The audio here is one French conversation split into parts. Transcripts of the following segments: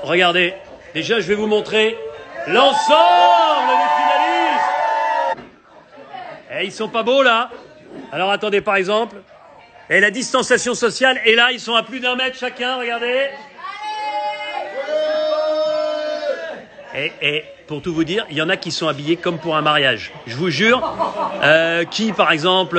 regardez. Déjà, je vais vous montrer l'ensemble des finalistes. Et ils sont pas beaux, là. Alors, attendez, par exemple. Et la distanciation sociale. Et là, ils sont à plus d'1 mètre chacun, regardez. Et pour tout vous dire, il y en a qui sont habillés comme pour un mariage. Je vous jure. Qui, par exemple...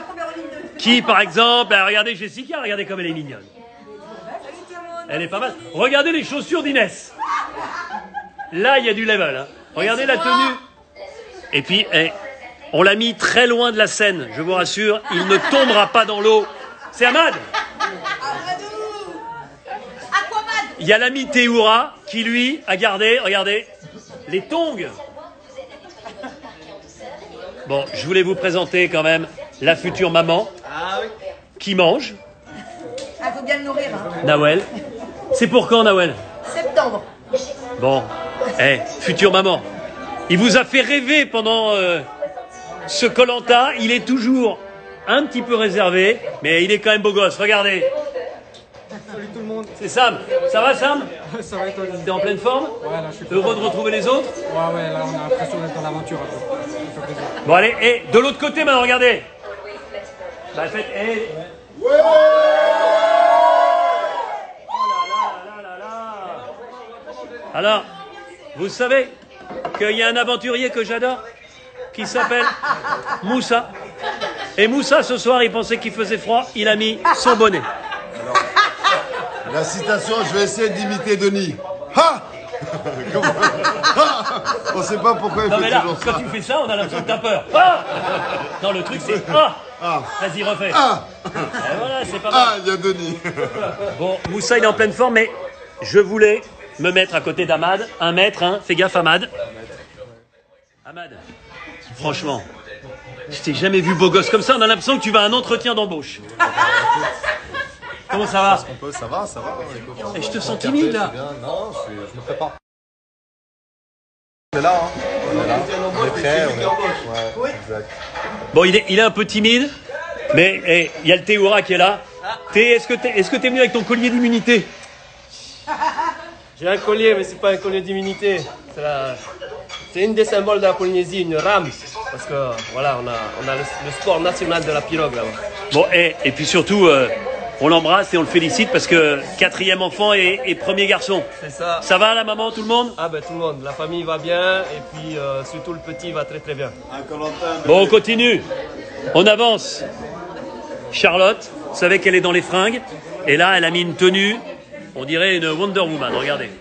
regardez Jessica, regardez comme elle est mignonne. Elle est pas mal. Regardez les chaussures d'Inès. Là, il y a du level. Hein. Regardez la tenue. Et puis, on l'a mis très loin de la scène, je vous rassure. Il ne tombera pas dans l'eau. C'est Ahmad. Il y a l'ami Théoura qui, lui, a gardé, regardez, les tongs. Bon, je voulais vous présenter quand même la future maman qui mange. Ah, faut bien le nourrir. Hein. Nawel. C'est pour quand, Nawel? Septembre. Bon, future maman. Il vous a fait rêver pendant ce Koh-Lanta. Il est toujours un petit peu réservé, mais il est quand même beau gosse. Regardez. Salut tout le monde. C'est Sam. Ça va, Sam? Ça va et toi? T'es en pleine forme? Ouais, là je suis heureux de retrouver les autres? Ouais, là on a l'impression d'être dans l'aventure un peu. Ça fait plaisir. Bon, allez, et de l'autre côté maintenant, regardez. Bah, faites, Ouais. Alors, vous savez qu'il y a un aventurier que j'adore qui s'appelle Moussa. Et Moussa, ce soir, il pensait qu'il faisait froid, il a mis son bonnet. Alors, la citation, je vais essayer d'imiter Denis. Ha! On sait pas pourquoi il non, fait mais là, toujours ça. quand tu fais ça, on a l'impression que t'as peur. Ah! Non, le truc, c'est ah! Vas-y, refais. Ah! Et voilà, c'est pas mal. Ah, il y a Denis. Bon, Moussa, il est en pleine forme, mais je voulais me mettre à côté d'Ahmad. 1 mètre, hein. Fais gaffe, Ahmad. Ahmad, franchement, je t'ai jamais vu beau gosse comme ça. On a l'impression que tu vas à un entretien d'embauche. Comment ça va? Ça va. Et je te sens timide, là. Non, je me prépare. On est là, hein. On est prêt. Ouais, exact. Bon, il est un peu timide, mais il y a le Théoura qui est là. Est-ce que t'es venu avec ton collier d'immunité? J'ai un collier, mais c'est pas un collier d'immunité. C'est une des symboles de la Polynésie, une rame. Parce que voilà, on a le sport national de la pirogue là-bas. Bon, et puis surtout, on l'embrasse et on le félicite parce que 4e enfant et premier garçon. C'est ça. Ça va la maman, tout le monde? Ah ben tout le monde, la famille va bien et puis surtout le petit va très très bien. Bon, on continue. On avance. Charlotte, vous savez qu'elle est dans les fringues. Et là, elle a mis une tenue, on dirait une Wonder Woman, regardez.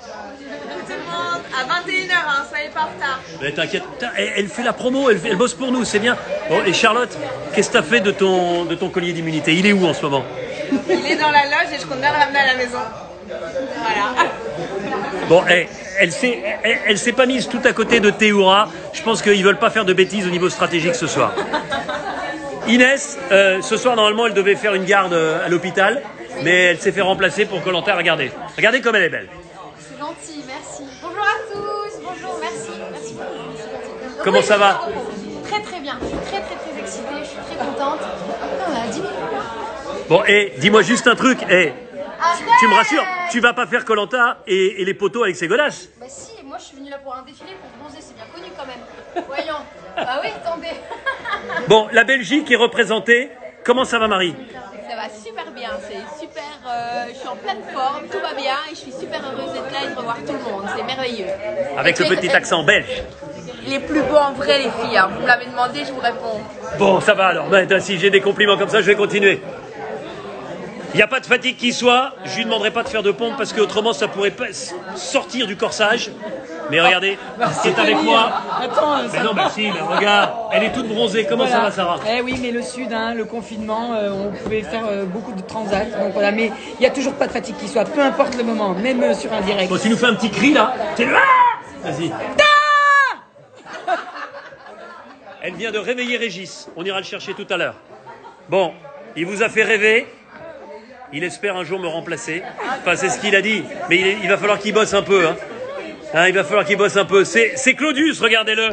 À 21h, hein, soyez pas en retard. Mais t'inquiète, elle fait la promo, elle bosse pour nous, c'est bien. Bon, et Charlotte, qu'est-ce que t'as fait de ton collier d'immunité? Il est où en ce moment? Il est dans la loge et je compte bien le ramener à la maison. Voilà. Bon, elle s'est pas mise tout à côté de Théoura. Je pense qu'ils veulent pas faire de bêtises au niveau stratégique ce soir. Inès, ce soir, normalement, elle devait faire une garde à l'hôpital, mais elle s'est fait remplacer pour Koh-Lanta. Regardez. Regardez comme elle est belle. C'est gentil, merci. Bonjour à tous, bonjour, merci. Comment ça va? Très très bien, je suis très excitée, je suis très contente. On a 10 minutes. Bon, dis-moi juste un truc. Tu me rassures, tu vas pas faire Koh-Lanta et les poteaux avec ces godasses? Bah si, moi je suis venue là pour un défilé, pour bronzer, c'est bien connu quand même. Voyons. Ah oui, attendez. Bon, la Belgique est représentée. Comment ça va, Marie? Ça va super bien, c'est super, je suis en pleine forme, tout va bien et je suis super heureuse d'être là et de revoir tout le monde, c'est merveilleux. Avec le petit accent belge. Les plus beaux en vrai les filles, hein. Vous me l'avez demandé, je vous réponds. Bon, ça va alors, si j'ai des compliments comme ça, je vais continuer. Il n'y a pas de fatigue qui soit, je lui demanderai pas de faire de pompe parce qu'autrement ça pourrait pas sortir du corsage. Mais regardez, qui est avec moi. Attends, mais non, mais si, mais regarde, elle est toute bronzée. Comment ça va, Sarah? Eh oui, mais le sud, hein, le confinement, on pouvait faire beaucoup de transats. Donc voilà, mais il n'y a toujours pas de fatigue qui soit, peu importe le moment, même sur un direct. Bon, tu nous fais un petit cri là. C'est le Vas-y. Elle vient de réveiller Régis. On ira le chercher tout à l'heure. Bon, il vous a fait rêver. Il espère un jour me remplacer. Enfin, c'est ce qu'il a dit. Mais il va falloir qu'il bosse un peu. Hein, il va falloir qu'il bosse un peu. C'est Claudius, regardez-le.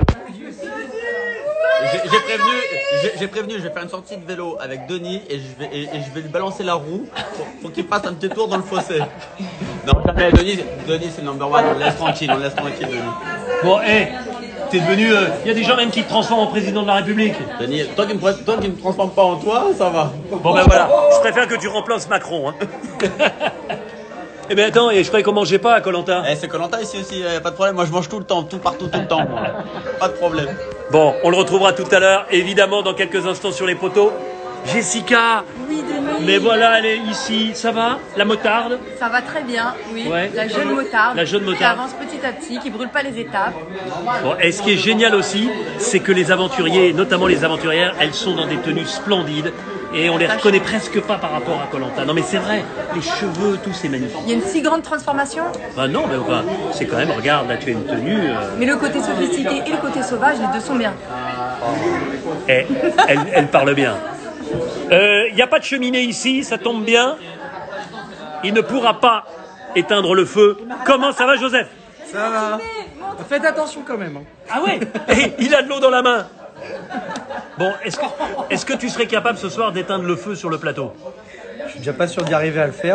J'ai prévenu, je vais faire une sortie de vélo avec Denis et je vais lui balancer la roue pour qu'il fasse un petit tour dans le fossé. Non, jamais. Denis c'est le number one. On le laisse tranquille, Denis. Bon, t'es devenu... Il y a des gens même qui te transforment en président de la République. Denis, toi qui me transformes pas en toi, ça va. Bon ben voilà, je préfère que tu remplaces Macron. Hein. Eh ben attends, et je croyais qu'on mangeait pas à Koh-Lanta. C'est Koh-Lanta ici aussi, pas de problème. Moi je mange tout le temps, tout partout, tout le temps. Moi. Pas de problème. Bon, on le retrouvera tout à l'heure, évidemment dans quelques instants sur les poteaux. Jessica. Oui, Denis. Mais voilà, elle est ici. Ça va? La motarde? Ça va très bien, oui. Ouais. La jeune motarde. La jeune motarde. Qui avance petit à petit, qui brûle pas les étapes. Bon, et ce qui est génial aussi, c'est que les aventuriers, notamment les aventurières, elles sont dans des tenues splendides. Et on les reconnaît presque pas par rapport à Koh-Lanta. Non mais c'est vrai, les cheveux, tout c'est magnifique. Il y a une si grande transformation. Bah non, mais enfin, c'est quand même, regarde, là tu as une tenue... Mais le côté sophistiqué et le côté sauvage, les deux sont bien. Eh, elle parle bien. Il n'y a pas de cheminée ici, ça tombe bien. Il ne pourra pas éteindre le feu. Comment ça va, Joseph? Ça va. Faites attention quand même. Ah ouais. Et il a de l'eau dans la main. Bon, est-ce que tu serais capable ce soir d'éteindre le feu sur le plateau? Je suis déjà pas sûr d'y arriver à le faire.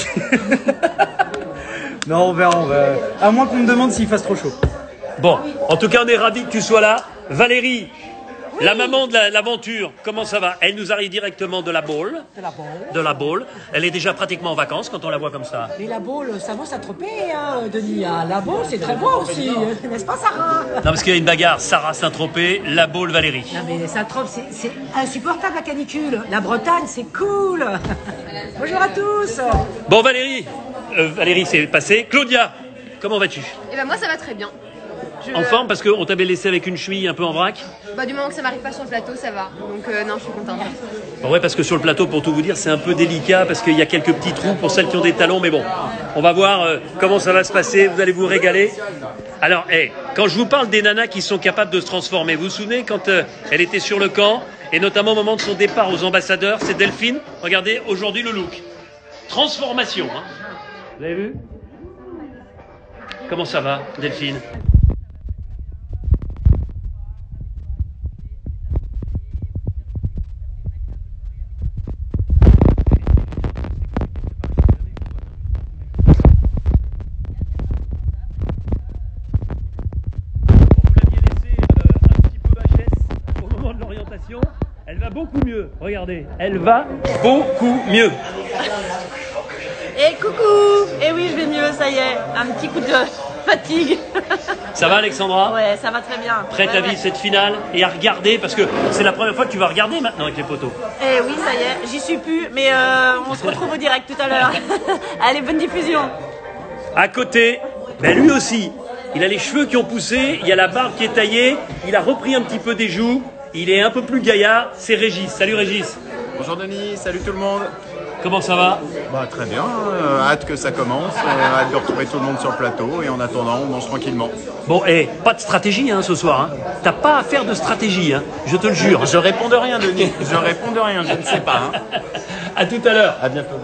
Non, on verra. À moins qu'on me demande s'il fasse trop chaud. Bon, en tout cas, on est ravis que tu sois là. Valérie, la maman de l'aventure, comment ça va? Elle nous arrive directement de la Baule. De la Baule. Elle est déjà pratiquement en vacances quand on la voit comme ça. Mais la Baule, ça vaut Saint-Tropez, hein, Denis. La Baule, c'est très beau aussi, n'est-ce pas, Sarah? Non, parce qu'il y a une bagarre. Sarah Saint-Tropez, la Baule Valérie. Non, mais Saint-Tropez, c'est insupportable la canicule. La Bretagne, c'est cool. Bonjour à tous. Bon, Valérie, c'est passé. Claudia, comment vas-tu? Et ben moi ça va très bien. En forme parce qu'on t'avait laissé avec une cheville un peu en vrac? Bah du moment que ça m'arrive pas sur le plateau, ça va. Donc non, je suis contente. Bon, ouais, parce que sur le plateau, pour tout vous dire, c'est un peu délicat parce qu'il y a quelques petits trous pour celles qui ont des talons, mais bon, on va voir comment ça va se passer, vous allez vous régaler. Alors, quand je vous parle des nanas qui sont capables de se transformer, vous vous souvenez quand elle était sur le camp, et notamment au moment de son départ aux ambassadeurs, c'est Delphine, regardez, aujourd'hui le look. Transformation, hein. Vous avez vu? Comment ça va, Delphine? Elle va beaucoup mieux, regardez, elle va beaucoup mieux. Et coucou. Et oui, je vais mieux, ça y est, un petit coup de fatigue. Ça va, Alexandra? Ouais, ça va très bien. Prête à vivre cette finale et à regarder, parce que c'est la première fois que tu vas regarder maintenant avec les poteaux. Eh oui, ça y est, j'y suis plus, mais on se retrouve au direct tout à l'heure. Allez, bonne diffusion. À côté, ben lui aussi, il a les cheveux qui ont poussé, il y a la barbe qui est taillée, il a repris un petit peu des joues. Il est un peu plus gaillard, c'est Régis. Salut Régis. Bonjour Denis, salut tout le monde. Comment ça va? Bah, très bien, hâte que ça commence, hâte de retrouver tout le monde sur le plateau et en attendant on mange tranquillement. Bon, pas de stratégie ce soir. Hein. T'as pas à faire de stratégie, hein. Je te le jure. Je réponds de rien Denis, je réponds de rien, je ne sais pas. Hein. À tout à l'heure. À bientôt.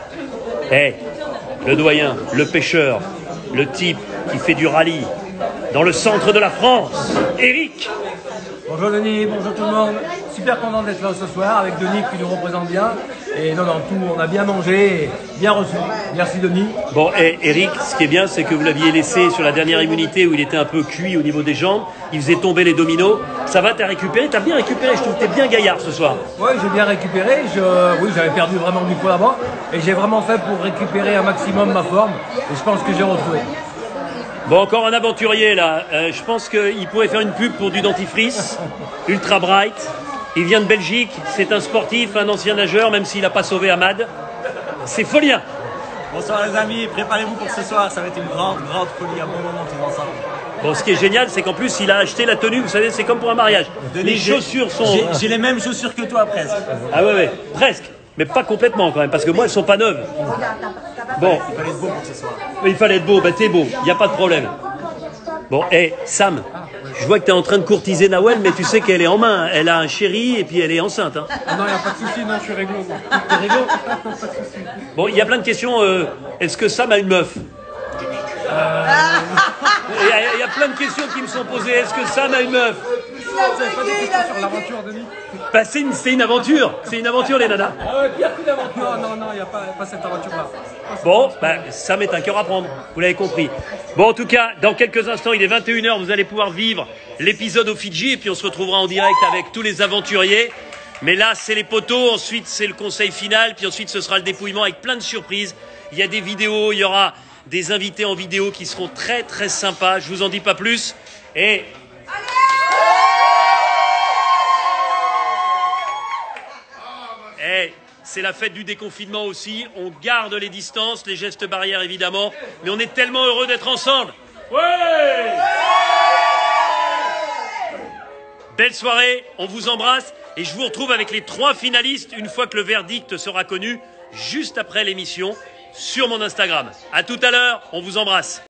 Le doyen, le pêcheur, le type qui fait du rallye dans le centre de la France, Eric. Bonjour Denis, bonjour tout le monde. Super content d'être là ce soir avec Denis qui nous représente bien. Et non, tout, on a bien mangé, et bien reçu. Merci Denis. Bon, Eric, ce qui est bien, c'est que vous l'aviez laissé sur la dernière immunité où il était un peu cuit au niveau des jambes. Il faisait tomber les dominos. Ça va, t'as récupéré? T'as bien récupéré, je trouve que t'es bien gaillard ce soir. Oui, j'ai bien récupéré. Oui, j'avais perdu vraiment du poids là-bas. Et j'ai vraiment fait pour récupérer un maximum ma forme. Et je pense que j'ai retrouvé. Bon, encore un aventurier là. Je pense qu'il pourrait faire une pub pour du dentifrice. Ultra Bright. Il vient de Belgique. C'est un sportif, un ancien nageur, même s'il n'a pas sauvé Ahmad. C'est folien. Bonsoir les amis, préparez-vous pour ce soir. Ça va être une grande folie, un bon moment tous ensemble. Bon, ce qui est génial, c'est qu'en plus, il a acheté la tenue. Vous savez, c'est comme pour un mariage. Les chaussures sont... J'ai les mêmes chaussures que toi, presque. Ah ouais, presque. Mais pas complètement quand même, parce que moi, elles sont pas neuves. Bon. Il fallait être beau pour ce soir. Il fallait être beau, t'es beau, il n'y a pas de problème. Bon, Sam, je vois que tu es en train de courtiser Nawel, mais tu sais qu'elle est en main. Elle a un chéri et puis elle est enceinte. Hein. Non, il n'y a pas de souci, non, je suis réglo. T'es réglo? Bon, il y a plein de questions. Est-ce que Sam a une meuf? Il y a plein de questions qui me sont posées. Est-ce que Sam a une meuf? Vous n'avez pas des questions sur l'aventure, Denis? Bah, c'est une aventure. C'est une aventure, les nanas. Ah ouais, pire que d'aventure. Non, il n'y a pas cette aventure-là. Bon, bah, ça m'est un cœur à prendre. Vous l'avez compris. Bon, en tout cas, dans quelques instants, il est 21h. Vous allez pouvoir vivre l'épisode au Fidji. Et puis, on se retrouvera en direct avec tous les aventuriers. Mais là, c'est les poteaux. Ensuite, c'est le conseil final. Puis ensuite, ce sera le dépouillement avec plein de surprises. Il y a des vidéos. Il y aura des invités en vidéo qui seront très, très sympas. Je vous en dis pas plus. Et... c'est la fête du déconfinement aussi. On garde les distances, les gestes barrières évidemment. Mais on est tellement heureux d'être ensemble. Ouais! Belle soirée, on vous embrasse. Et je vous retrouve avec les 3 finalistes une fois que le verdict sera connu, juste après l'émission, sur mon Instagram. À tout à l'heure, on vous embrasse.